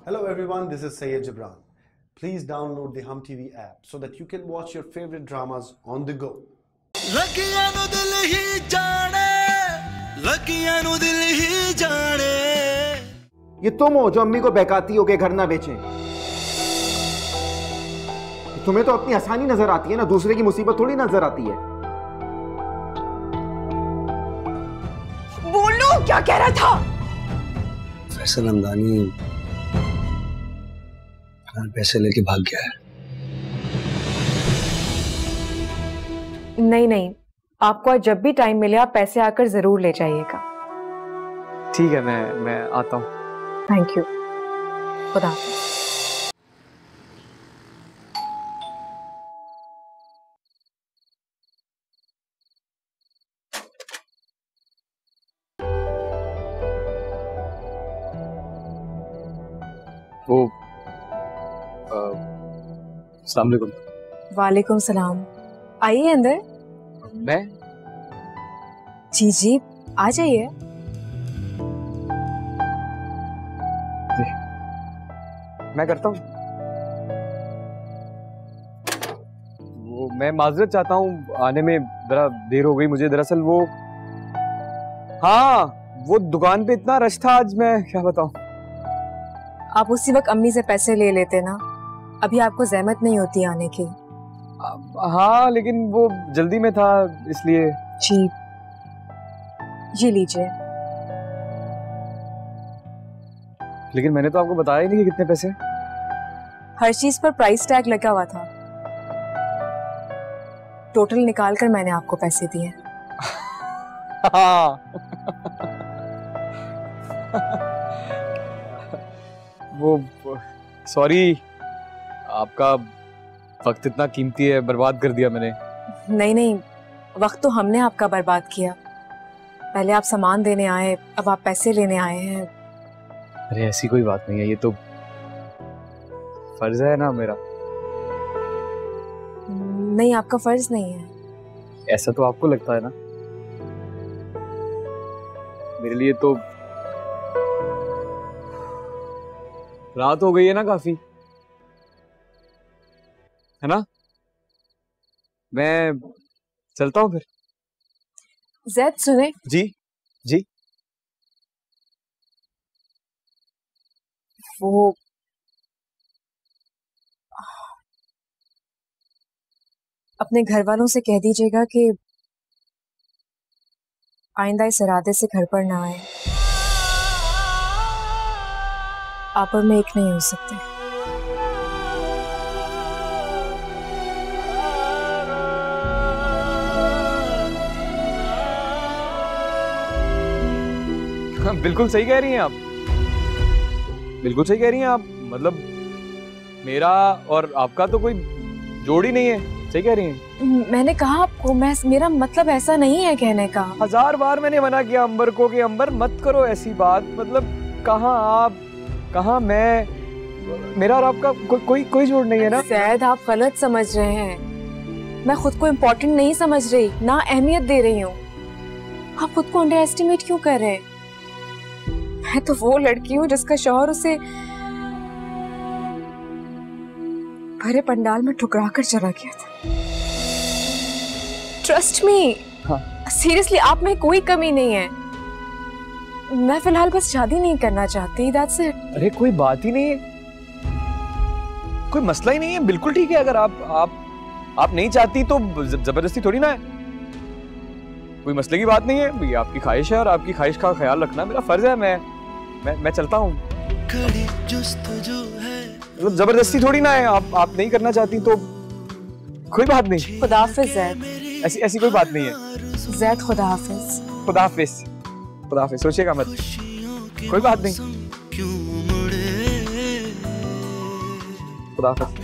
Hello everyone, this is Sayyid Jibran. Please download the Hum TV app so that you can watch your favorite dramas on the go. ये तुम हो जो अम्मी को बहकाती हो के घर ना बेचें। तुम्हें तो अपनी आसानी नजर आती है ना, दूसरे की मुसीबत थोड़ी नजर आती है। बोलो क्या कह रहा था? फैसल हमदानी पैसे लेके भाग गया है। नहीं नहीं, आपको आज जब भी टाइम मिले आप पैसे आकर जरूर ले जाइएगा। ठीक है, मैं आता हूँ। Thank you. खुदा हाफिज़। वो अस्सलाम वालेकुम। वालेकुम सलाम। आइए अंदर। मैं? जी जी, आ जाइए। मैं करता हूँ। वो मैं माजरत चाहता हूँ, आने में जरा देर हो गई मुझे। दरअसल वो वो दुकान पे इतना रश था आज, मैं क्या बताऊँ। आप उसी वक्त अम्मी से पैसे ले लेते ना, अभी आपको जहमत नहीं होती आने की। हाँ, लेकिन वो जल्दी में था इसलिए। जी, ये लीजिए। लेकिन मैंने तो आपको बताया ही नहीं कि कितने पैसे। हर चीज पर प्राइस टैग लगा हुआ था, टोटल निकाल कर मैंने आपको पैसे दिए। वो सॉरी, आपका वक्त इतना कीमती है, बर्बाद कर दिया मैंने। नहीं नहीं, वक्त तो हमने आपका बर्बाद किया। पहले आप सामान देने आए, अब आप पैसे लेने आए हैं। अरे ऐसी कोई बात नहीं है, ये तो फर्ज है ना मेरा। नहीं, आपका फर्ज नहीं है। ऐसा तो आपको लगता है ना। मेरे लिए तो रात हो गई है ना काफी, है ना। मैं चलता हूँ फिर। जैद सुने। जी जी। वो अपने घर वालों से कह दीजिएगा कि आइंदा इस इरादे से घर पर ना आए। आप और मैं एक नहीं हो सकते। बिल्कुल सही कह रही हैं आप, बिल्कुल सही कह रही हैं आप। मतलब मेरा और आपका तो कोई जोड़ ही नहीं है। सही कह रही हैं। मैंने कहा आपको, मेरा मतलब ऐसा नहीं है कहने का। 1000 बार मैंने मना किया अंबर को कि अंबर मत करो ऐसी बात। मतलब कहाँ आप, कहाँ मैं, मेरा और आपका कोई जोड़ नहीं है ना। जैद, आप गलत समझ रहे हैं। मैं खुद को इम्पोर्टेंट नहीं समझ रही, ना अहमियत दे रही हूँ। आप खुद को अंडर एस्टिमेट क्यों कर रहे हैं? मैं तो वो लड़की हूँ जिसका शौहर उसे भरे पंडाल में ठुकरा कर चला गया था। ट्रस्ट मी, सीरियसली आप में कोई कमी नहीं है। मैं फिलहाल बस शादी नहीं करना चाहती, दैट्स इट। अरे कोई बात ही नहीं है, कोई मसला ही नहीं है। बिल्कुल ठीक है। अगर आप नहीं चाहती तो जबरदस्ती थोड़ी ना है। कोई मसले की बात नहीं है। ये आपकी ख्वाहिश है और आपकी ख्वाहिश का ख्याल रखना मेरा फर्ज है। मैं चलता हूँ। मतलब जबरदस्ती थोड़ी ना है। आप नहीं करना चाहती तो कोई बात नहीं। खुदा हाफिज जैद। ऐसी कोई बात नहीं है। जैद, खुदा हाफिज। खुदा हाफिज। खुदा हाफिज। सोचिएगा मत, कोई बात नहीं। खुदा हाफिज।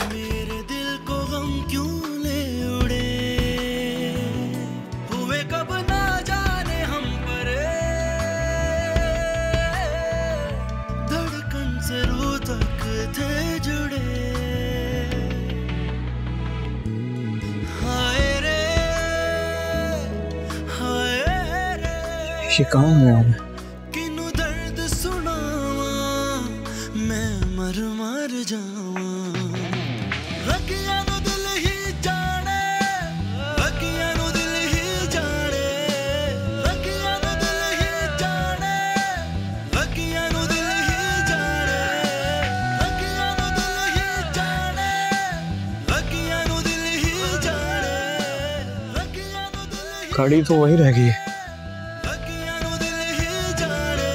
ये कहाँ है? किनु दर्द सुनावा मैं मर मर जावा लगिया नु दिल ही जाने लगिया नु दिल ही जाने लगिया नु दिल ही जाने लगिया नु दिल ही जाने लगिया नु दिल ही जाने लगिया नु दिल ही जाने लगिया नु दिल ही गाड़ी तो वही रह गई है। लगिया नु दिल ही जाने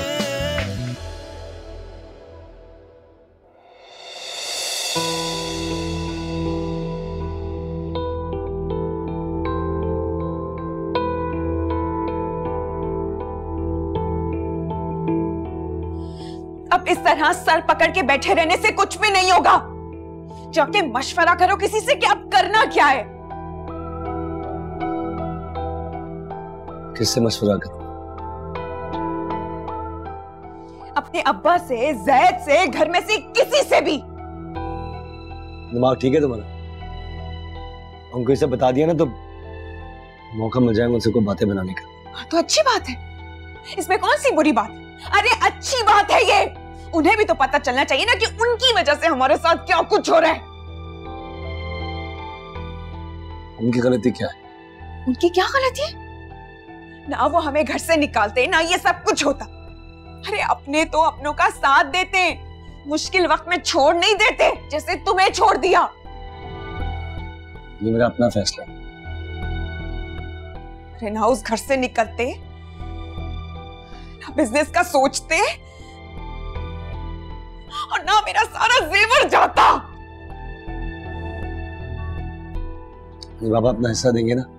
अब इस तरह सर पकड़ के बैठे रहने से कुछ भी नहीं होगा। जाके मशवरा करो किसी से कि अब करना क्या है। किससे मशवरा कर? अपने अब्बा से, जैद से, घर में से किसी से भी। दिमाग ठीक है तुम्हारा? हमको इसे बता दिया ना तो मौका मिल जाएगा उनसे कोई बातें बनाने का। तो अच्छी बात है, इसमें कौन सी बुरी बात? अरे अच्छी बात है ये। उन्हें भी तो पता चलना चाहिए ना कि उनकी वजह से हमारे साथ क्या कुछ हो रहा है। उनकी गलती क्या है? उनकी क्या गलती है? ना वो हमें घर से निकालते, ना ये सब कुछ होता। अरे अपने तो अपनों का साथ देते, मुश्किल वक्त में छोड़ नहीं देते जैसे तुम्हें छोड़ दिया। ये मेरा अपना फैसला है। अरे ना उस घर से निकलते, ना बिजनेस का सोचते, और ना मेरा सारा जेवर जाता। ये बाबा अपना हिस्सा देंगे ना,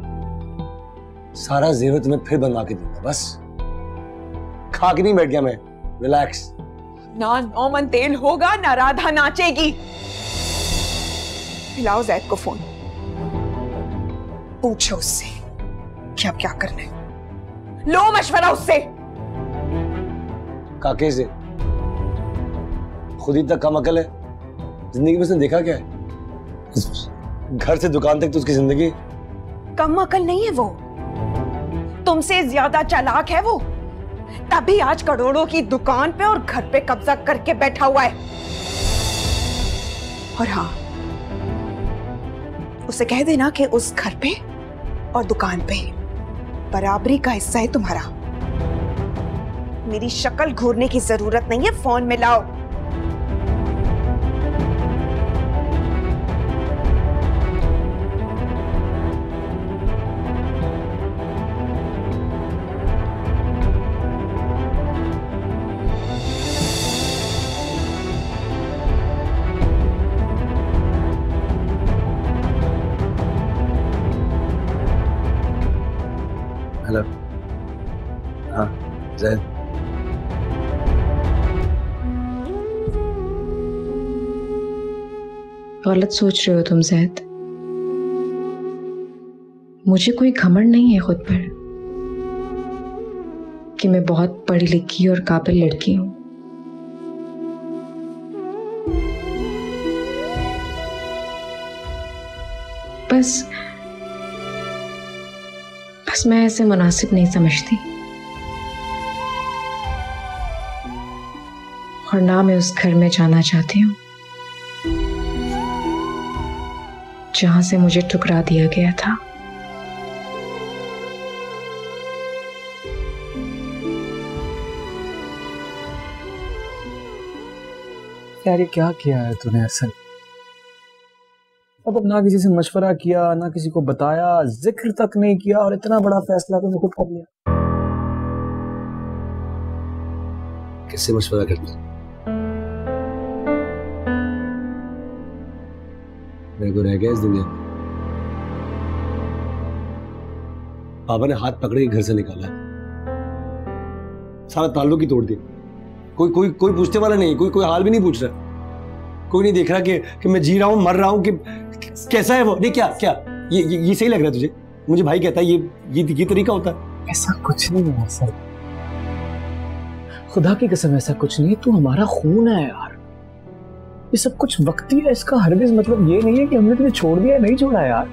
सारा जेवर तुम्हें फिर बनवा के दूंगा। बस खा के नहीं बैठ गया मैं, रिलैक्स। ना नौमन तेल होगा, ना राधा नाचेगी। मिलाओ जैद को फोन, पूछो उससे कि अब क्या करना है। लो मशवरा उससे। काके से खुद ही तक कम अकल है। जिंदगी में उसने देखा क्या है? घर से दुकान तक तो उसकी जिंदगी। कम अकल नहीं है वो, तुमसे ज्यादा चालाक है वो। तभी आज करोड़ों की दुकान पे और घर पे कब्जा करके बैठा हुआ है। और हाँ, उसे कह देना कि उस घर पे और दुकान पे बराबरी का हिस्सा है तुम्हारा। मेरी शक्ल घूरने की जरूरत नहीं है, फोन में लाओ। हेलो, हाँ जैद। गलत सोच रहे हो तुम जैद। मुझे कोई घमंड नहीं है खुद पर कि मैं बहुत पढ़ी लिखी और काबिल लड़की हूं। बस मैं ऐसे मुनासिब नहीं समझती, और ना मैं उस घर में जाना चाहती हूँ जहां से मुझे ठुकरा दिया गया था। यार ये क्या किया है तूने असल? मतलब ना किसी से मशवरा किया, ना किसी को बताया, जिक्र तक नहीं किया, और इतना बड़ा फैसला तूने खुद कर लिया। किससे मशवरा करना? मेरे को रह गया इस दुनिया में। पापा ने हाथ पकड़े घर से निकाला, सारा ताल्लुक ही तोड़ दिया। कोई पूछने वाला नहीं, कोई हाल भी नहीं पूछ रहा, कोई नहीं देख रहा कि मैं जी रहा हूं, मर रहा हूं, कि कैसा है वो। नहीं, क्या ये सही लग रहा है तुझे? मुझे भाई कहता है ये तरीका होता है? ऐसा कुछ नहीं है सर, खुदा की कसम ऐसा कुछ नहीं। तू हमारा खून है यार, ये सब कुछ वक्ती है। इसका हरगिज मतलब ये नहीं है कि हमने तुझे छोड़ दिया, नहीं छोड़ा यार।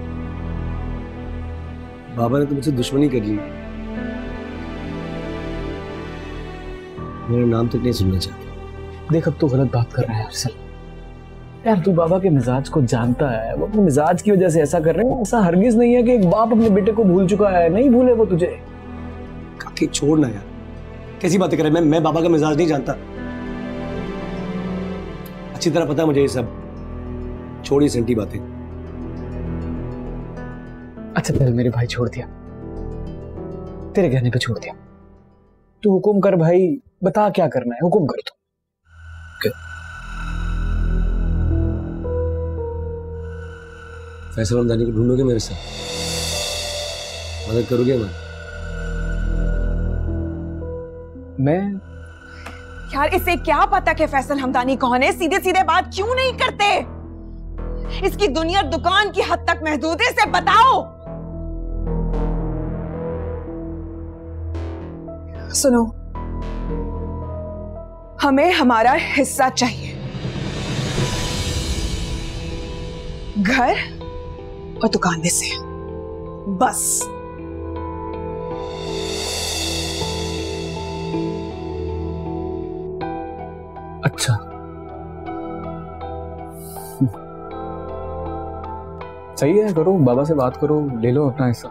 बाबा ने तो मुझसे दुश्मनी कर ली, मेरा नाम तक नहीं सुनना चाहता। देख अब तू गलत बात कर रहा है अफसल। यार तू बाबा के मिजाज को जानता है, वो अपने मिजाज की वजह से ऐसा कर रहे हैं। ऐसा हरगिज नहीं है कि एक बाप अपने बेटे को भूल चुका है, नहीं भूले वो तुझे। काकी छोड़ ना यार, कैसी बातें कर रहे हैं? मैं बाबा का मिजाज नहीं जानता, अच्छी तरह पता है मुझे ये सब। छोड़ी सेंटी बातें। अच्छा चल मेरे भाई, छोड़ दिया, तेरे कहने पे छोड़ दिया। तू हुकुम कर भाई, बता क्या करना है, हुकुम कर तू। फैसल हमदानी को ढूंढोगे मेरे साथ? मदद करोगे? मैं यार इसे क्या पता कि फैसल हमदानी कौन है? सीधे सीधे बात क्यों नहीं करते? इसकी दुनिया दुकान की हद तक महदूद है, इसे बताओ। सुनो, हमें हमारा हिस्सा चाहिए, घर और दुकान में से, बस। अच्छा सही है, करो, बाबा से बात करो, ले लो अपना हिस्सा।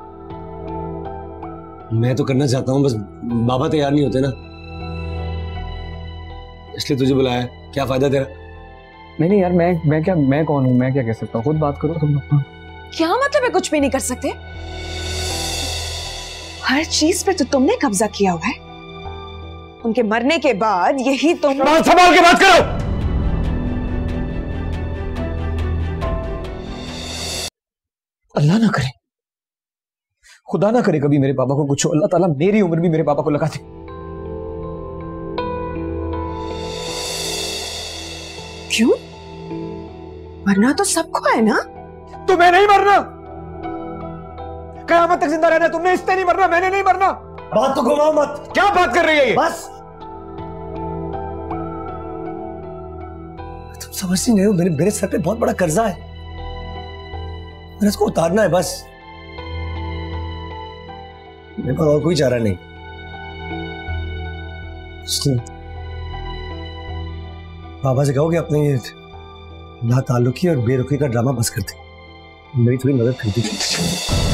मैं तो करना चाहता हूँ, बस बाबा तैयार नहीं होते ना, इसलिए तुझे बुलाया। क्या फायदा तेरा? नहीं यार, मैं कौन हूँ? मैं क्या कह सकता हूँ? खुद बात करो तुम अपना। क्या मतलब है कुछ भी नहीं कर सकते? हर चीज पे तो तुमने कब्जा किया हुआ है। उनके मरने के बाद यही तुम। संभाल के बात करो। अल्लाह ना करे, खुदा ना करे कभी मेरे पापा को कुछ हो। अल्लाह ताला मेरी उम्र भी मेरे पापा को लगा दे। क्यों? मरना तो सबको है ना? तुम्हें नहीं मरना, कयामत तक जिंदा रहना। तुमने इससे नहीं मरना, मैंने नहीं मरना। बात तो घुमाओ मत। क्या बात कर रही है ये? बस तुम समझ नहीं रहे हो, मेरे सर पे बहुत बड़ा कर्जा है, मैंने इसको उतारना है बस। मेरे पास और कोई चारा नहीं। बाबा से कहो कि अपने ये नाताल्लुकी और बेरुखी का ड्रामा बस करते, मेरी थोड़ी मदद कर दीजिए।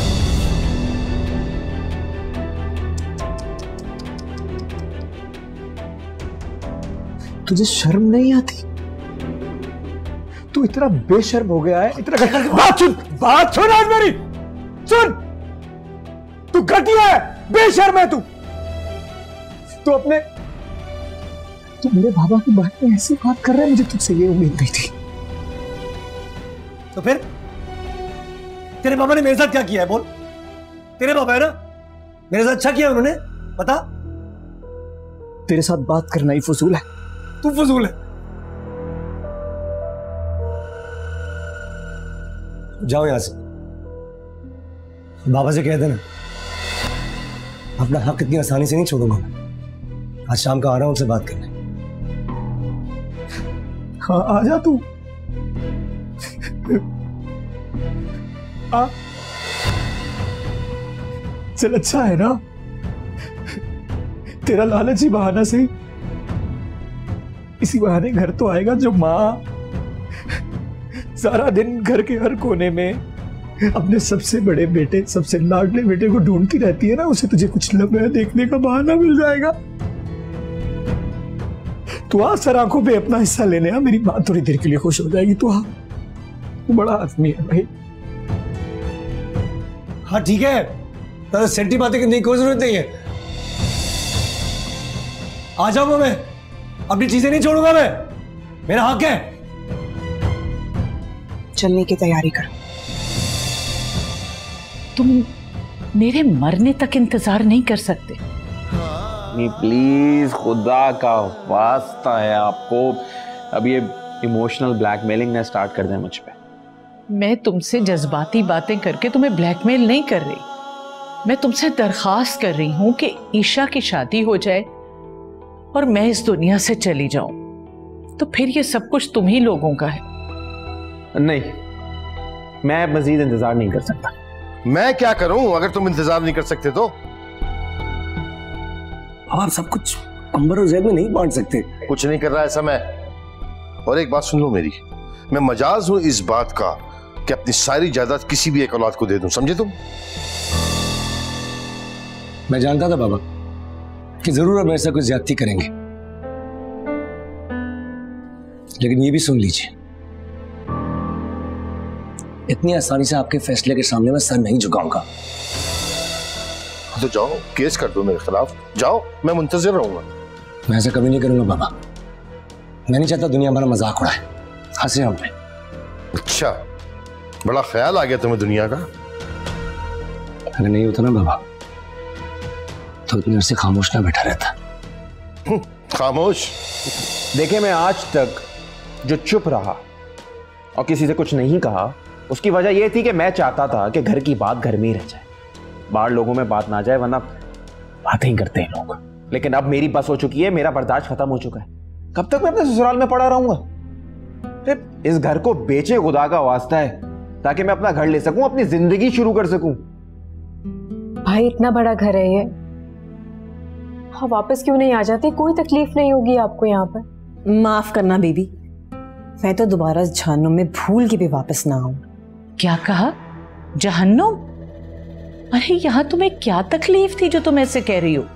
तुझे शर्म नहीं आती? तू इतना बेशर्म हो गया है, इतना। बात सुन आज मेरी, सुन। तू घटिया है, बेशर्म है तू। तू मेरे बाबा के बारे में ऐसी बात कर रहा है, मुझे तुझसे ये उम्मीद नहीं थी। तो फिर तेरे पापा ने मेरे साथ क्या किया है? बोल। तेरे पापा है ना, मेरे साथ अच्छा किया उन्होंने, बता। तेरे साथ बात करना ही फजूल है। तू फजूल है। जाओ यहां से, बाबा से कह देना अपना हक इतनी आसानी से नहीं छोड़ूंगा मैं। आज शाम का आ रहा हूं, उनसे बात करने। हाँ आ जा तू। चल अच्छा है ना, तेरा लालची बहाना से इसी बहाने घर तो आएगा। जो माँ सारा दिन घर के हर कोने में अपने सबसे बड़े बेटे, सबसे लाडले बेटे को ढूंढती रहती है ना, उसे तुझे कुछ लम्हे देखने का बहाना मिल जाएगा। तू आ, सर आंखों पे अपना हिस्सा लेने आ, मेरी माँ थोड़ी देर के लिए खुश हो जाएगी। तू आ, तू बड़ा आदमी है भाई। हाँ ठीक है, तो सेंटी बातें करने की कोई जरूरत नहीं है। आ जाऊंगा मैं, अपनी चीजें नहीं छोड़ूंगा मैं, मेरा हक है। चलने की तैयारी करो। तुम मेरे मरने तक इंतजार नहीं कर सकते? नहीं प्लीज, खुदा का वास्ता है आपको। अब ये इमोशनल ब्लैकमेलिंग ना स्टार्ट कर दें मुझ पे। मैं तुमसे जज्बाती बातें करके तुम्हें ब्लैकमेल नहीं कर रही। मैं तुमसे दरखास्त कर रही हूं कि ईशा की शादी हो जाए और मैं इस दुनिया से चली जाऊं, तो फिर ये सब कुछ तुम ही लोगों का है। नहीं, मैं मजीद इंतजार नहीं कर सकता। मैं क्या करूं अगर तुम इंतजार नहीं कर सकते तो? अब आप सब कुछ अंबर और जैद में नहीं बांट सकते। कुछ नहीं कर रहा ऐसा मैं। और एक बात सुन लो मेरी, मैं मजाज हूं इस बात का कि अपनी सारी जायदाद किसी भी एक औलाद को दे दूं, समझे तुम? मैं जानता था बाबा कि जरूर अब मेरे से कुछ ज्यादती करेंगे, लेकिन ये भी सुन लीजिए, इतनी आसानी से आपके फैसले के सामने मैं सर नहीं झुकाऊंगा। तो जाओ केस कर दो मेरे खिलाफ, जाओ, मैं मुंतजिर रहूंगा। मैं ऐसा कभी नहीं करूंगा बाबा। मैं नहीं चाहता दुनिया हमारा मजाक उड़ाए, हंसे हम पे। अच्छा, बड़ा ख्याल आ गया तुम्हें दुनिया का। अगर नहीं होता ना बाबा तो इतनी देर से खामोश ना बैठा रहता। खामोश? देखिए, मैं आज तक जो चुप रहा और किसी से कुछ नहीं कहा, उसकी वजह यह थी कि मैं चाहता था कि घर की बात घर में ही रह जाए, बाहर लोगों में बात ना जाए, वरना बातें ही करते हैं लोग। लेकिन अब मेरी बस हो चुकी है, मेरा बर्दाश्त खत्म हो चुका है। कब तक मैं अपने ससुराल में पड़ा रहूंगा? इस घर को बेचे खुदा का वास्ता है, ताकि मैं अपना घर ले सकूं, अपनी जिंदगी शुरू कर सकूं। भाई इतना बड़ा घर है ये, हाँ वापस क्यों नहीं आ जाते? कोई तकलीफ नहीं होगी आपको यहाँ पर। माफ करना बीबी, मैं तो दोबारा जहन्नुम में भूल के भी वापस ना आऊं। क्या कहा? जहन्नुम? अरे यहाँ तुम्हें क्या तकलीफ थी जो तुम ऐसे कह रही हो?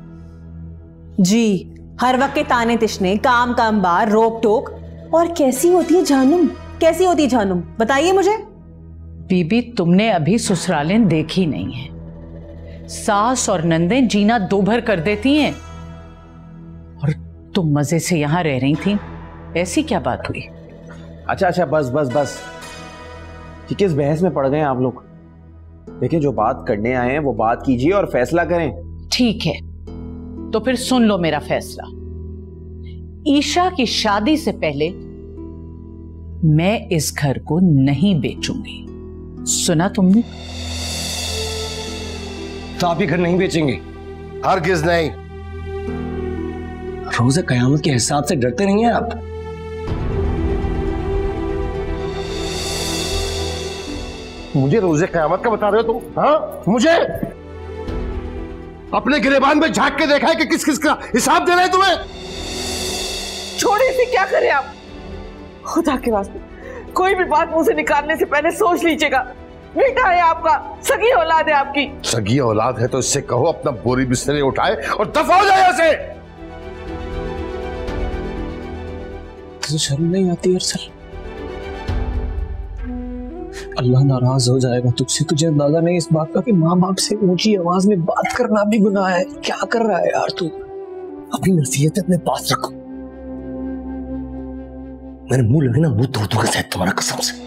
जी, हर वक्त के ताने तिश्ने, काम काम बार, रोक टोक। और कैसी होती है जहन्नुम? कैसी होती है जहन्नुम, बताइए मुझे। बीबी, तुमने अभी ससुरालें देखी नहीं है। सास और नंदें जीना दो भर कर देती हैं और तुम मजे से यहां रह रही थी। ऐसी क्या बात हुई? अच्छा, बस बस बस, कि किस बहस में पड़ गए आप लोग? देखिए, जो बात करने आए हैं वो बात कीजिए और फैसला करें। ठीक है, तो फिर सुन लो मेरा फैसला। ईशा की शादी से पहले मैं इस घर को नहीं बेचूंगी। सुना तुमने? तो आप ये घर नहीं बेचेंगे? हरगिज़ नहीं। रोज़े कयामत के हिसाब से डरते नहीं हैं आप? मुझे रोज़े कयामत का बता रहे हो तुम? हाँ, मुझे अपने गिरेबान में झांक के देखा है कि किस किस का हिसाब देना है तुम्हें? छोड़े से क्या करें आप? खुदा के वास्ते कोई भी बात मुंह से निकालने से पहले सोच लीजिएगा। बेटा है आपका, सगी औलाद है आपकी। सगी औलाद है तो इससे कहो अपना बोरी बिस्तरे उठाए और दफा हो जाए यहाँ से। तुझे शर्म नहीं आती अरसल? अल्लाह नाराज हो जाएगा तुझसे। तुझे अंदाजा नहीं इस बात का कि माँ बाप से ऊंची आवाज में बात करना भी गुनाह है। क्या कर रहा है यार तू? अपनी नसीहत अपने पास रखो। मैंने मुंह लगे ना, मुंह तोड़ दूंगा शायद तुम्हारा, कसम से।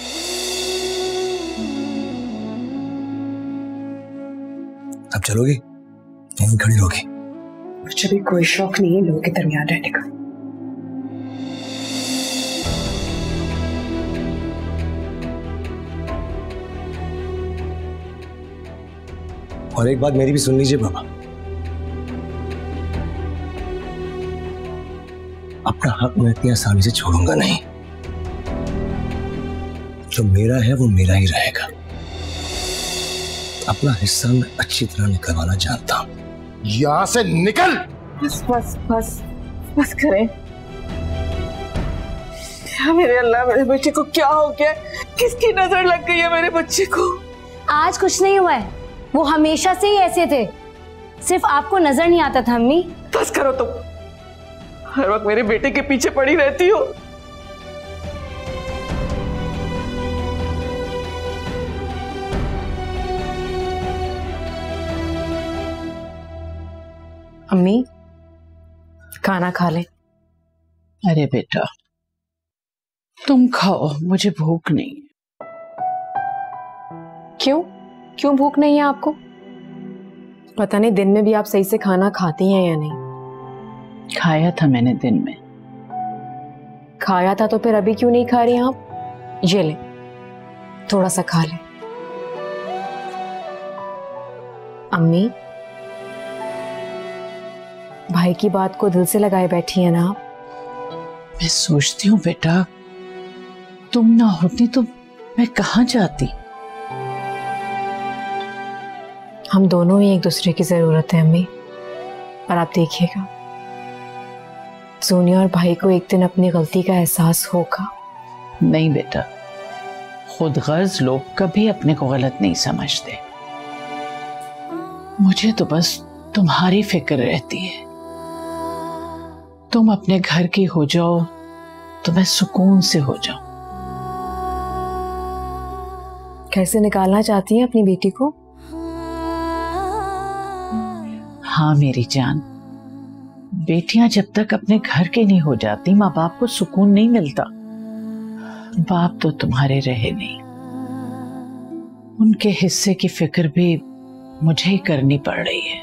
अब चलोगी? यहीं खड़ी रहोगी? मुझे भी कोई शौक नहीं है लोगों के दरमियान रहने का। और एक बात मेरी भी सुन लीजिए बाबा, अपना हक मैं इतनी आसानी से छोड़ूंगा नहीं। जो मेरा है वो मेरा ही रहेगा। अपना हिस्सा मैं अच्छी तरह निकलवाना जानता हूं। यहां से निकल। बस बस बस बस करें। क्या मेरे अल्लाह, मेरे बच्चे को क्या हो गया? किसकी नजर लग गई है मेरे बच्चे को? आज कुछ नहीं हुआ है, वो हमेशा से ही ऐसे थे, सिर्फ आपको नजर नहीं आता था। अम्मी बस करो तुम, हर वक्त मेरे बेटे के पीछे पड़ी रहती हो। अम्मी खाना खा ले। अरे बेटा तुम खाओ, मुझे भूख नहीं है। क्यों क्यों भूख नहीं है आपको? पता नहीं दिन में भी आप सही से खाना खाती हैं या नहीं। खाया था मैंने दिन में। खाया था तो फिर अभी क्यों नहीं खा रही आप? ये ले, थोड़ा सा खा ले। अम्मी भाई की बात को दिल से लगाए बैठी है ना आप? मैं सोचती हूँ बेटा, तुम ना होती तो मैं कहाँ जाती। हम दोनों ही एक दूसरे की जरूरत है अम्मी, और आप देखिएगा सोनिया और भाई को एक दिन अपनी गलती का एहसास होगा। नहीं बेटा, खुद गर्ज लोग कभी अपने को गलत नहीं समझते। मुझे तो बस तुम्हारी फिक्र रहती है। तुम अपने घर की हो जाओ तो मैं सुकून से हो जाऊं। कैसे निकालना चाहती हैं अपनी बेटी को? हाँ मेरी जान, बेटियां जब तक अपने घर के नहीं हो जाती माँ बाप को सुकून नहीं मिलता। बाप तो तुम्हारे रहे नहीं, उनके हिस्से की फिक्र भी मुझे ही करनी पड़ रही है।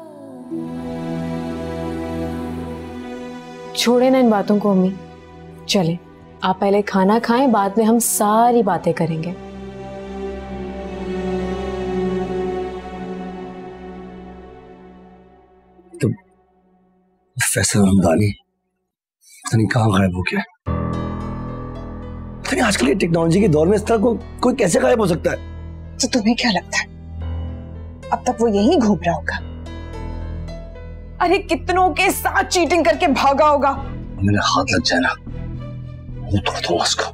छोड़े ना इन बातों को अम्मी, चले आप पहले खाना खाएं, बाद में हम सारी बातें करेंगे। तो फैसल हमदानी पता नहीं कहाँ गायब हो गया। पता नहीं आजकल ये टेक्नोलॉजी के दौर में इस तरह कोई कैसे गायब हो सकता है? तो तुम्हें क्या लगता है अब तक वो यहीं घूम रहा होगा? अरे कितनों के साथ चीटिंग करके भागा होगा। मेरे हाथ लग जाए ना, वो तोड़ दूंगा उसको।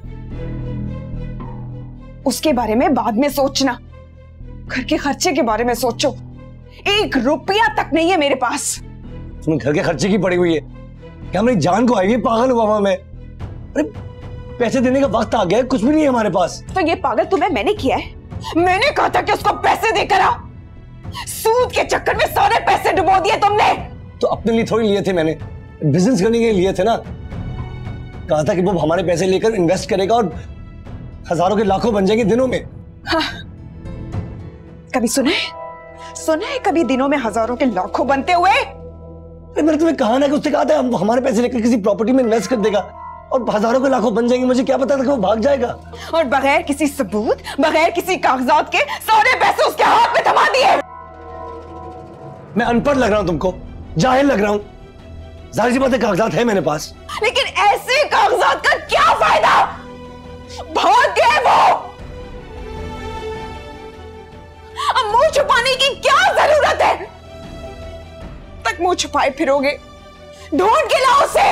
उसके बारे में बाद में सोचना, घर के खर्चे के बारे में सोचो। 1 रुपया तक नहीं है मेरे पास। तुम्हें घर के खर्चे की पड़ी हुई है क्या? मेरी जान को आई हुई, पागल हुआ हुआ मैं। अरे पैसे देने का वक्त आ गया, कुछ भी नहीं है हमारे पास। तो ये पागल तुम्हें मैंने किया है? मैंने कहा था कि उसको पैसे देकर आ। सूद के चक्कर में सारे पैसे डुबो दिए तुमने। तो अपने लिए थोड़ी लिए थे, मैंने बिजनेस करने के लिए लिए थे ना। कहा था कि वो हमारे पैसे लेकर इन्वेस्ट करेगा और हजारों के लाखों बन जाएंगे दिनों में। हाँ। कभी सुना है कभी दिनों में हजारों के लाखों बनते हुए? मैंने तुम्हें कहा ना कि उसने कहा था हम हमारे पैसे लेकर किसी प्रॉपर्टी में इन्वेस्ट कर देगा और हजारों के लाखों बन जाएंगे। मुझे क्या पता था कि वो भाग जाएगा। और बगैर किसी सबूत, बगैर किसी कागजात के सारे पैसे उसके हाथ में थमा दिए। मैं अनपढ़ लग रहा हूं तुमको, जाहिल लग रहा हूं? जाहिर सी बात है कागजात है मेरे पास। लेकिन ऐसे कागजात का क्या फायदा? भाग गए वो। अब मुंह छुपाने की क्या जरूरत है? तक मुंह छुपाए फिरोगे? ढूंढ के लाओ उसे।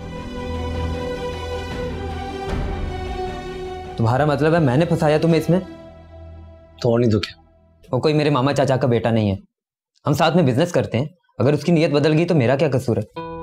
तुम्हारा मतलब है मैंने फंसाया तुम्हें इसमें? तो और नहीं तो क्या? वो कोई मेरे मामा चाचा का बेटा नहीं है, हम साथ में बिजनेस करते हैं। अगर उसकी नीयत बदल गई तो मेरा क्या कसूर है?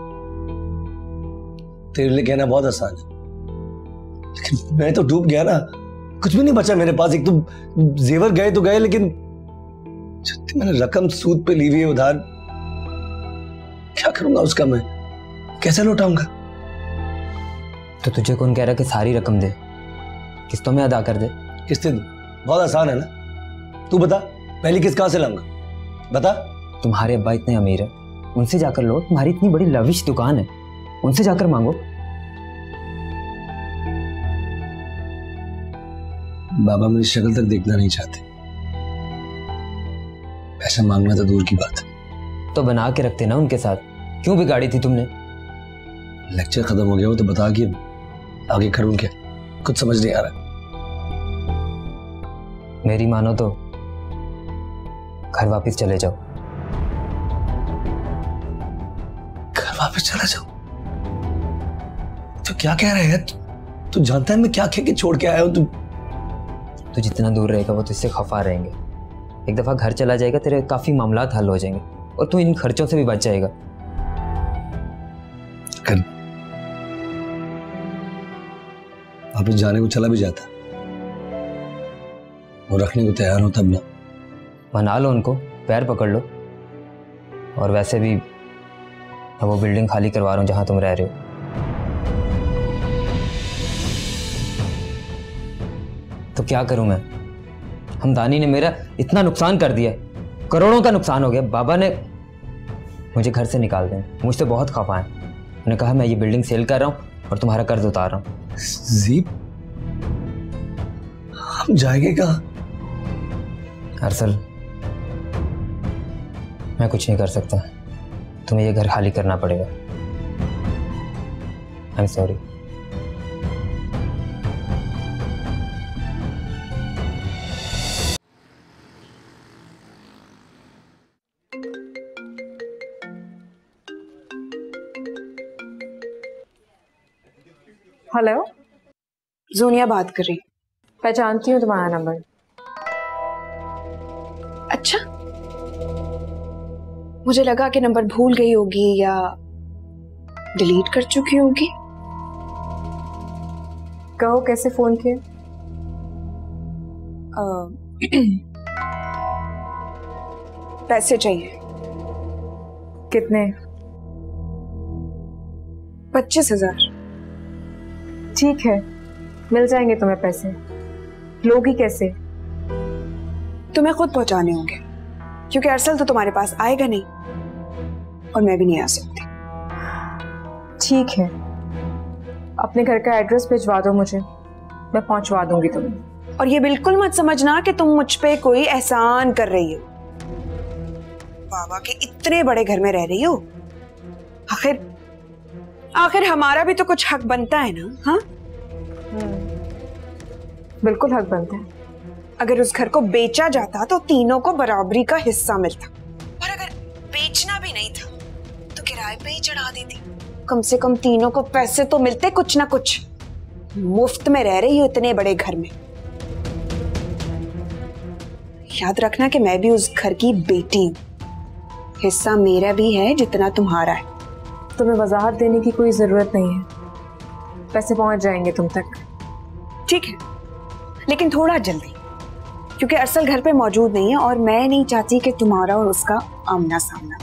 तेरे लिए कहना बहुत आसान है, लेकिन मैं तो डूब गया ना। कुछ भी नहीं बचा मेरे पास। एक तो जेवर गए तो गए, लेकिन जितनी मैंने रकम सूद पे ली हुई है उधार, क्या करूंगा उसका मैं? कैसे लौटाऊंगा? तो तुझे कौन कह रहा कि सारी रकम दे, किस्तों में अदा कर दे? किस्तें दो? बहुत आसान है ना। तू बता, पहली किस्त कहां से लाऊंगा? बता। तुम्हारे अब्बा इतने अमीर है, उनसे जाकर लो। तुम्हारी इतनी बड़ी लविश दुकान है, उनसे जाकर मांगो। बाबा मेरी शक्ल तक देखना नहीं चाहते, पैसा मांगना तो दूर की बात है। तो बना के रखते ना उनके साथ, क्यों बिगाड़ी थी तुमने? लेक्चर खत्म हो गया वो तो बता कि आगे करूं क्या, कुछ समझ नहीं आ रहा। मेरी मानो तो घर वापस चले जाओ। घर वापस चला जाओ? तो क्या कह रहे हैं? तू जानता है मैं क्या कह के छोड़ के आया हूं? तू जितना दूर रहेगा वो तुझसे खफा रहेंगे। एक दफा घर चला जाएगा, तेरे काफी मामलात हल हो जाएंगे और तू इन खर्चों से भी बच जाएगा। कर वापस जाने को चला भी जाता, वो रखने को तैयार हो तब ना। मना लो उनको, पैर पकड़ लो। और वैसे भी मैं वो बिल्डिंग खाली करवा रहा हूं जहां तुम रह रहे हो। तो क्या करूं मैं? हमदानी ने मेरा इतना नुकसान कर दिया, करोड़ों का नुकसान हो गया। बाबा ने मुझे घर से निकाल दिया, मुझसे बहुत खफा है। उन्होंने कहा मैं ये बिल्डिंग सेल कर रहा हूं और तुम्हारा कर्ज उतार रहा हूं। जीप, हम जाएंगे कहाँ? अरसल, मैं कुछ नहीं कर सकता, तुम्हें ये घर खाली करना पड़ेगा। I am sorry. हेलो, जोनिया बात कर रही। पहचानती हूँ तुम्हारा नंबर। अच्छा, मुझे लगा कि नंबर भूल गई होगी या डिलीट कर चुकी होगी। कहो कैसे फोन किया? पैसे चाहिए। कितने? 25,000। ठीक है, मिल जाएंगे तुम्हें पैसे। लोगी कैसे? तुम्हें खुद पहुंचाने होंगे, क्योंकि अरसल तो तुम्हारे पास आएगा नहीं और मैं भी नहीं आ सकती। ठीक है, अपने घर का एड्रेस भिजवा दो मुझे, मैं पहुंचवा दूंगी तुम्हें। और ये बिल्कुल मत समझना कि तुम मुझ पे कोई एहसान कर रही हो। बाबा के इतने बड़े घर में रह रही हो, आखिर हमारा भी तो कुछ हक बनता है ना। हाँ, बिल्कुल हक बनता है। अगर उस घर को बेचा जाता तो तीनों को बराबरी का हिस्सा मिलता, और अगर बेचना भी नहीं था तो किराए पे ही चढ़ा देती। कम से कम तीनों को पैसे तो मिलते कुछ ना कुछ। मुफ्त में रह रही हो इतने बड़े घर में। याद रखना कि मैं भी उस घर की बेटी हूं, हिस्सा मेरा भी है जितना तुम्हारा है। तुम्हें वजाहत देने की कोई जरूरत नहीं है, पैसे पहुंच जाएंगे तुम तक। ठीक है, लेकिन थोड़ा जल्दी, क्योंकि अरसल घर पे मौजूद नहीं है और मैं नहीं चाहती कि तुम्हारा और उसका आमना सामना।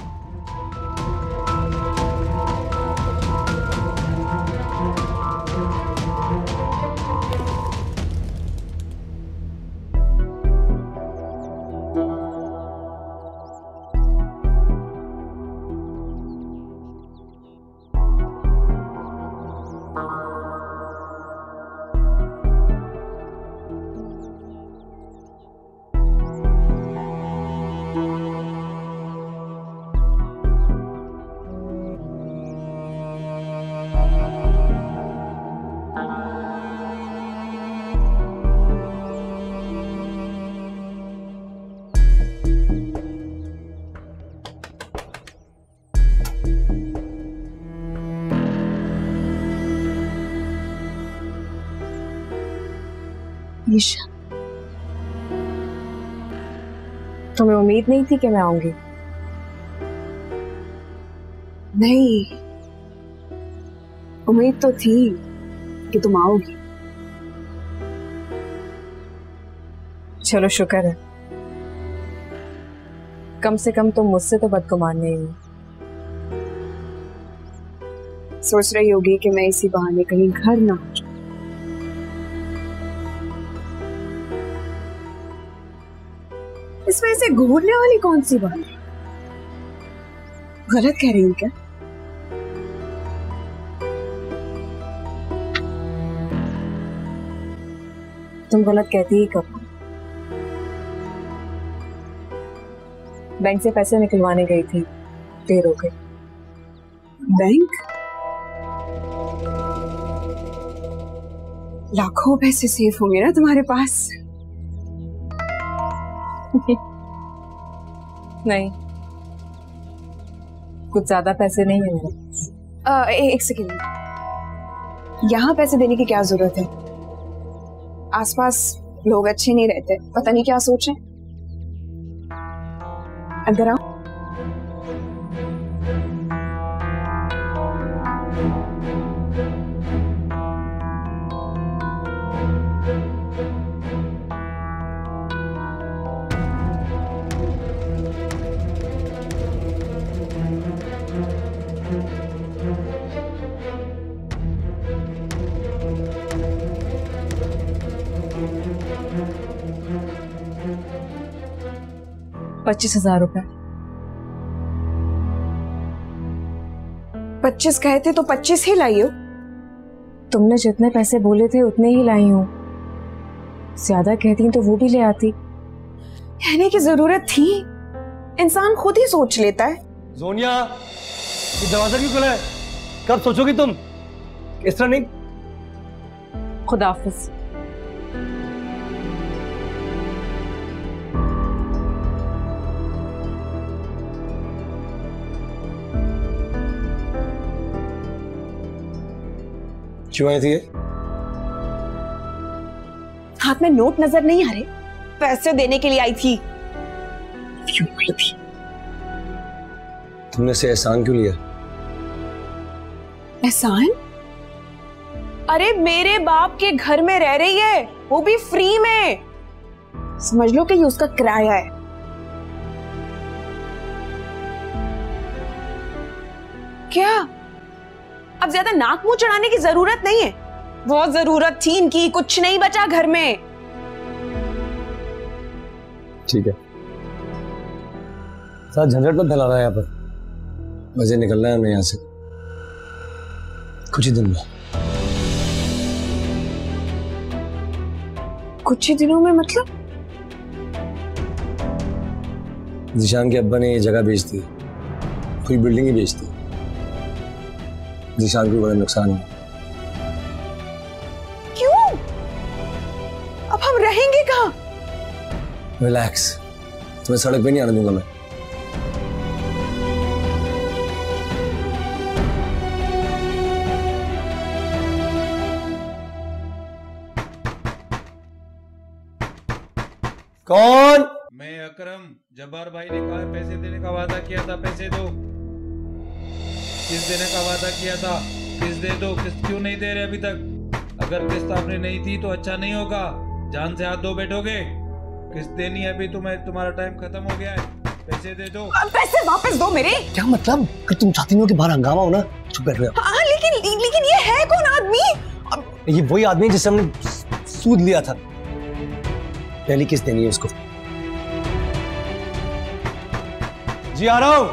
ईशा, तुम्हें उम्मीद नहीं थी कि मैं आऊंगी? नहीं, उम्मीद तो थी कि तुम आओगी। चलो शुक्र है, कम से कम तुम मुझसे तो बदगुमान नहीं हो। सोच रही होगी कि मैं इसी बहाने कहीं घर ना हो जाऊं। इसमें से घूरने वाली कौन सी बात है? गलत कह रही हूँ क्या? तुम गलत कहती ही कब? बैंक से पैसे निकलवाने गई थी, देर हो गई। बैंक? लाखों पैसे सेफ होंगे ना तुम्हारे पास? नहीं, कुछ ज्यादा पैसे नहीं है मेरे। एक सेकेंड, यहाँ पैसे देने की क्या जरूरत है? आसपास लोग अच्छे नहीं रहते, पता नहीं क्या सोच रहे हैं। अंदर आओ। ₹25,000। 25 कहे थे तो 25 ही लाई हो। तुमने जितने पैसे बोले थे उतने ही लाई हूँ, ज्यादा कहती तो वो भी ले आती। कहने की जरूरत थी, इंसान खुद ही सोच लेता है। जोनिया, ये दरवाजा क्यों खुला है? कब सोचोगी तुम? इस तरह नहीं। खुदाफिज। क्यों आई थी ये? हाथ में नोट नजर नहीं आ रहे? पैसे देने के लिए आई थी। क्यों आई थी? तुमने से एहसान क्यों लिया? एहसान? अरे मेरे बाप के घर में रह रही है, वो भी फ्री में। समझ लो कि ये उसका किराया है। क्या अब ज्यादा नाक मुंह चढ़ाने की जरूरत नहीं है? बहुत जरूरत थी इनकी, कुछ नहीं बचा घर में। ठीक है, साथ झंझट मत फैलाना यहाँ पर। मुझे निकलना है हमें यहाँ से कुछ ही दिन में। कुछ ही दिनों में मतलब? जिशान के अब्बा ने ये जगह बेच दी, पूरी बिल्डिंग ही बेच दी। जिशान को बड़ा नुकसान हुआ। क्यों? अब हम रहेंगे कहाँ? रिलैक्स, तुम्हें सड़क पे नहीं आने दूंगा मैं। कौन? मैं अकरम। जब्बार भाई ने कहा पैसे देने का वादा किया था, पैसे दो। किस्त देने का वादा किया था, किस्त दे दो। किस्त क्यों नहीं दे रहे अभी तक? अगर किस्त आपने नहीं दी तो अच्छा नहीं होगा, जान से हाथ धो बैठोगे। किस्त देनी है अभी तुम्हें, तुम्हारा टाइम खत्म हो गया है। पैसे दे दो। पैसे वापस दो मेरे। क्या मतलब? अगर तुम चाहती नहीं हो कि बाहर हंगामा हो ना, चुप बैठ जाओ। हाँ, लेकिन ये है कौन आदमी? ये वही आदमी जिससे हमने सूद लिया था। पहली किस्त देनी है उसको। जी आ रहा हूं।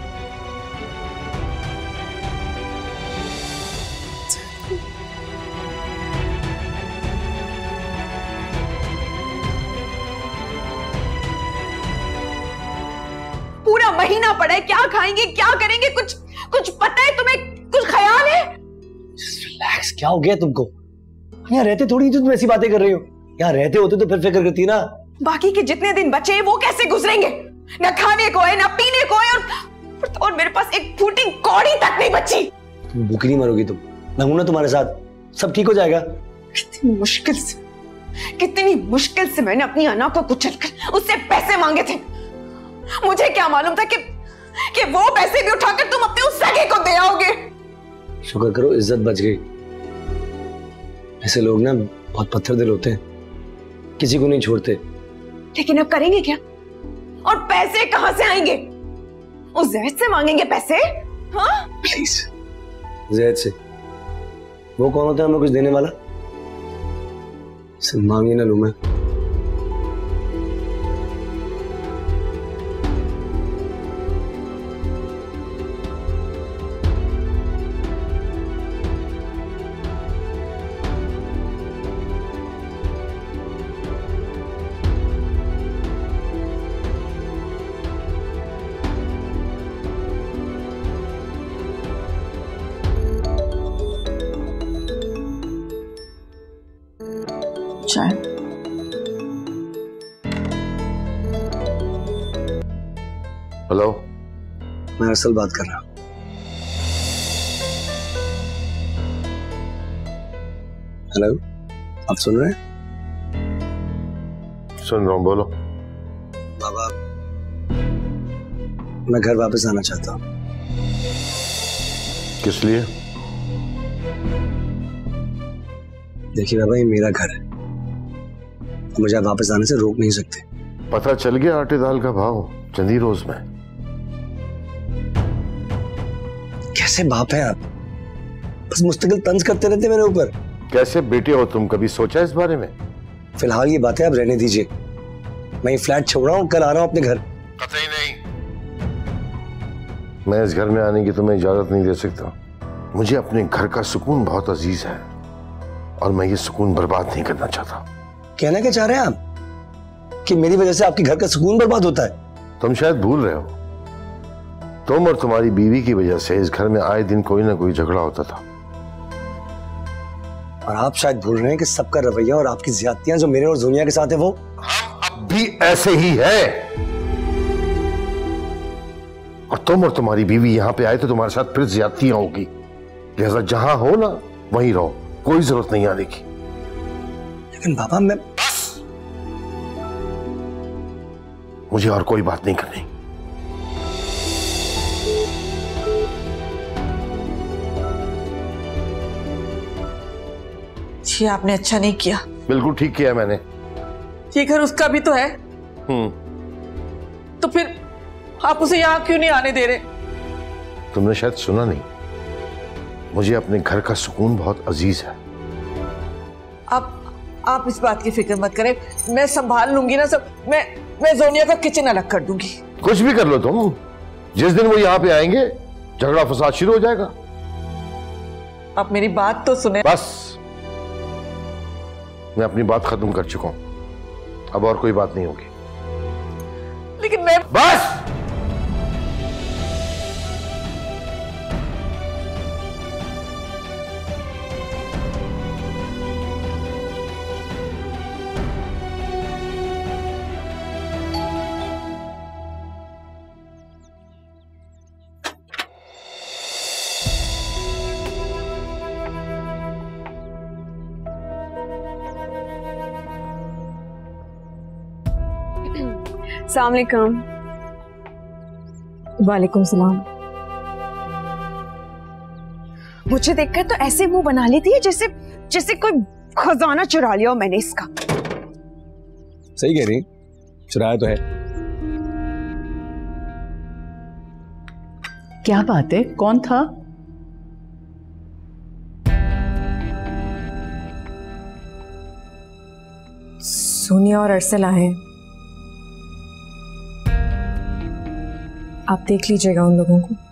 पूरा महीना पड़ा है, क्या खाएंगे क्या करेंगे, कुछ पता है तुम्हें? कुछ ख्याल है? रिलैक्स, क्या हो गया तुमको? यहाँ रहते थोड़ी तो तुम ऐसी बातें कर रही हो। यहाँ रहते होते तो फिर फिक्र करती ना। बाकी के जितने दिन बचे हैं वो कैसे गुजरेंगे? न खाने को है, न पीने को है, और मेरे पास एक फूटी कौड़ी तक नहीं बची। तुम भूखी नहीं मरोगी, तुम मैं हूं ना तुम्हारे साथ, सब ठीक हो जाएगा। कितनी मुश्किल से मैंने अपनी अना को कुचलकर उससे पैसे मांगे थे। मुझे क्या मालूम था कि वो पैसे भी उठाकर तुम अपने उस सगे को दे आओगे। शुक्र करो इज्जत बच गई। ऐसे लोग ना बहुत पत्थर दिल होते हैं, किसी को नहीं छोड़ते। लेकिन अब करेंगे क्या? और पैसे कहां से आएंगे? उस जैद से मांगेंगे पैसे? हाँ? प्लीज, जैद से? वो कौन होता है हमें कुछ देने वाला? सिर्फ मांगी ना लूं मैं। हेलो, मैं अरसल बात कर रहा हूं। हेलो, आप सुन रहे हैं? सुन रहा हूं, बोलो। बाबा, मैं घर वापस आना चाहता हूं। किस लिए? देखिए बाबा, ये मेरा घर है, मुझे वापस आने से रोक नहीं सकते। पता चल गया आटे दाल का भाव चंदी रोज में। कैसे बाप है आप? बस मुस्तकिल तंज करते रहते मेरे ऊपर। कैसे बेटे हो तुम, कभी सोचा इस बारे में? फिलहाल ये बातें आप रहने दीजिए। मैं ये फ्लैट छोड़ रहा हूँ, कल आ रहा हूँ अपने घर। कतई नहीं, मैं इस घर में आने की तुम्हें इजाजत नहीं दे सकता। मुझे अपने घर का सुकून बहुत अजीज है और मैं ये सुकून बर्बाद नहीं करना चाहता। कहना क्या चाह रहे हैं आप? कि मेरी वजह से आपके घर का सुकून बर्बाद होता है? तुम शायद भूल रहे हो, तुम और तुम्हारी बीवी की वजह से इस घर में आए दिन कोई ना कोई झगड़ा होता था। और आप शायद भूल रहे हैं कि सबका रवैया और आपकी ज्यादतियां जो मेरे और दुनिया के साथ है वो अब भी ऐसे ही है। और तुम और तुम्हारी बीवी यहां पे आए तो तुम्हारे साथ फिर ज्यादतियां होगी। लिहाजा जहां हो ना वहीं रहो, कोई जरूरत नहीं आने की। लेकिन बाबा, मैं बस मुझे और कोई बात नहीं करनी। ये आपने अच्छा नहीं किया। बिल्कुल ठीक किया मैंने। ये घर उसका भी तो है। तो फिर आप उसे यहाँ क्यों नहीं आने दे रहे? तुमने शायद सुना नहीं, मुझे अपने घर का सुकून बहुत अजीज है। आप इस बात की फिक्र मत करें, मैं संभाल लूंगी ना सब। मैं जोनिया का किचन अलग कर दूंगी। कुछ भी कर लो तुम, जिस दिन वो यहाँ पे आएंगे झगड़ा फसाद शुरू हो जाएगा। आप मेरी बात तो सुने। बस, मैं अपनी बात खत्म कर चुका हूं, अब और कोई बात नहीं होगी। लेकिन मैं बस, अस्सलाम वालेकुम। वालेकुम सलाम। मुझे देखकर तो ऐसे मुंह बना लेती है जैसे जैसे कोई खजाना चुरा लिया हो मैंने इसका। सही कह रही, चुराया तो है। क्या बात है, कौन था? सोनिया और अरसल आए। आप देख लीजिएगा उन लोगों को।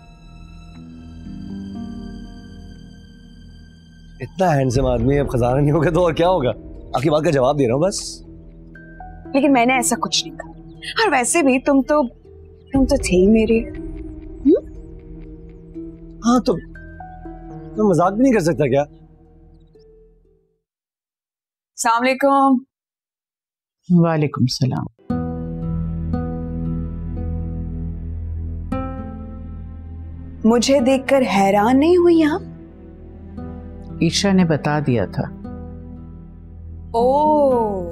इतना हैंडसम आदमी अब खजाना नहीं होगा तो और क्या होगा? आपकी बात का जवाब दे रहा हूँ बस। लेकिन मैंने ऐसा कुछ नहीं कहा। और वैसे भी तुम तो थे ही मेरे। हाँ तो मजाक भी नहीं कर सकता क्या? अस्सलाम वालेकुम। वालेकुम सलाम। मुझे देखकर हैरान नहीं हुई आप? ईशा ने बता दिया था। ओ,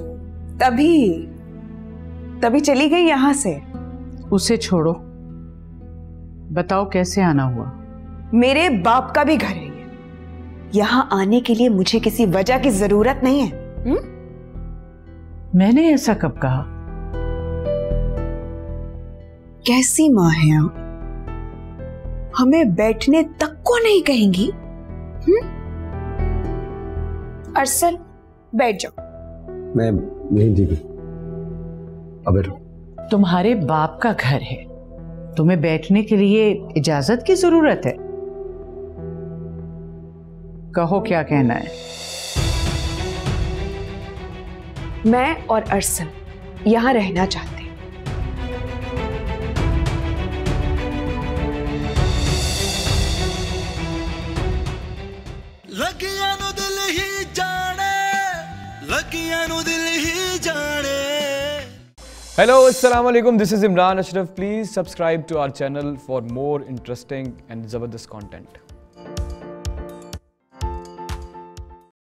तभी चली गई यहां से। उसे छोड़ो, बताओ कैसे आना हुआ? मेरे बाप का भी घर है ये। यहां आने के लिए मुझे किसी वजह की जरूरत नहीं है। मैंने ऐसा कब कहा? कैसी माँ है आप? हमें बैठने तक को नहीं कहेंगी? अरसल, बैठ जाओ। मैं नहीं दी अबर। तुम्हारे बाप का घर है, तुम्हें बैठने के लिए इजाजत की जरूरत है? कहो क्या कहना है? मैं और अरसल यहां रहना चाहते हैं। लगियां नु दिल ही जाने, लगियां नु दिल ही जाने। Hello, assalamu alaikum. This is Imran Ashraf. Please subscribe to our channel for more interesting and Zabardast content.